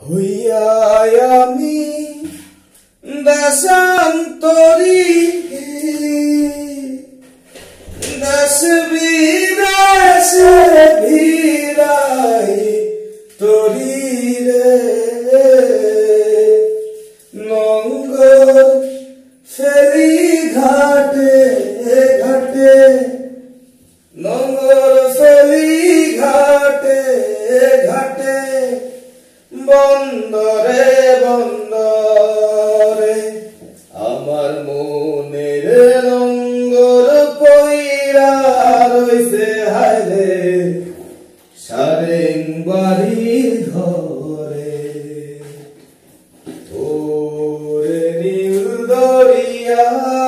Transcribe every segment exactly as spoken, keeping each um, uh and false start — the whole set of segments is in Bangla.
হইয়া আমি দেশান্তরী দেশ বিদেশে ভিড়াই তরি রে নঙ্গর ফেরি ঘাটে ঘাটে নঙ্গর ফেরি ঘাটে ঘাটে বন্দরে বন্দরে আমার মনের নঙ্গর পইরা রইছে হায়রে সারেং বাড়ির ঘরে ওরে নীল দরিয়া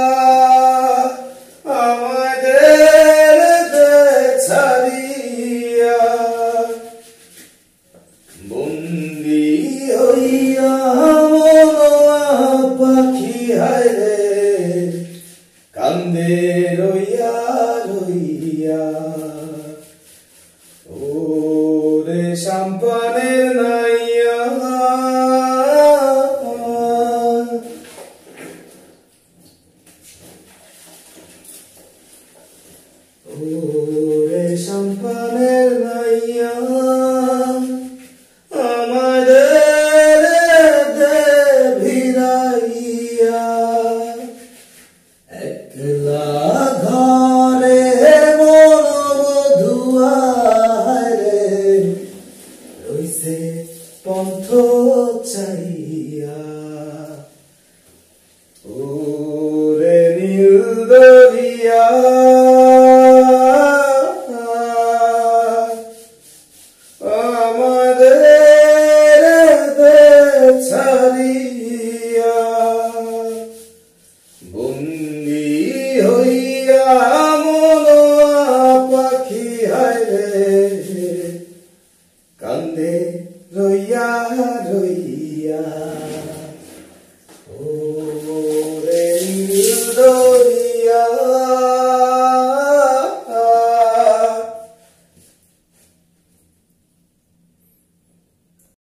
আমাদের ছাড়িয়া বন্দি হইয়া মনোয়া পাখি হায়রে কান্দে রইয়া রইয়া ওরে সাম্পানের নাইয়া ওরে সাম্পানের নাইয়া আমাদের দে ভিড়াইয়া একলা ঘরে মনোবধুয়া রে রইছে পন্থ চাইয়া ওরে নীল দরিয়া ছাড়িয়া বন্দি হইয়া মনোয়া পাখি হায়রে কান্দে রইয়া রইয়া।